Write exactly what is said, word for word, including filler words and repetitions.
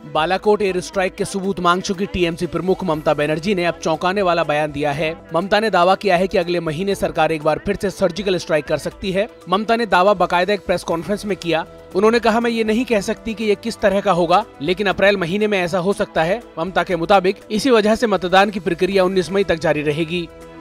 Balakot air strike के सबूत मांग चुकी टीएमसी प्रमुख ममता बनर्जी ने अब चौंकाने वाला बयान दिया है। ममता ने दावा किया है कि अगले महीने सरकार एक बार फिर से सर्जिकल स्ट्राइक कर सकती है। ममता ने दावा बाकायदा एक प्रेस कॉन्फ्रेंस में किया। उन्होंने कहा, मैं ये नहीं कह सकती कि ये किस तरह का होगा, लेकिन अप्रैल महीने में ऐसा हो सकता है। ममता के मुताबिक इसी वजह से मतदान की प्रक्रिया उन्नीस मई तक जारी रहेगी।